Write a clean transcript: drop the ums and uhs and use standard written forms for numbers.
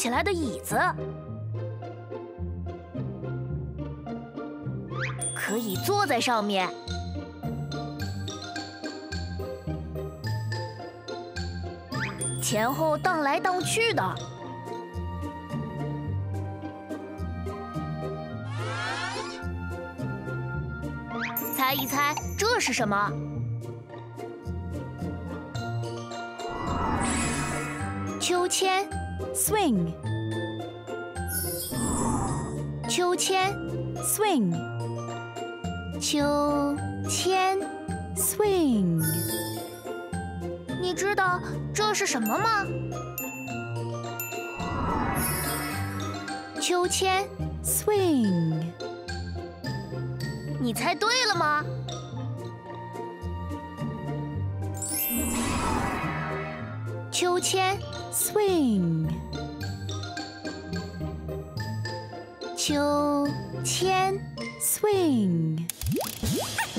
起来的椅子，可以坐在上面。前后荡来荡去的。猜一猜，这是什么？秋千 swing, 秋千 swing, 秋千， swing, 你知道这是什么吗？秋千， swing, 你猜对了吗？秋千， swing, 秋千， swing.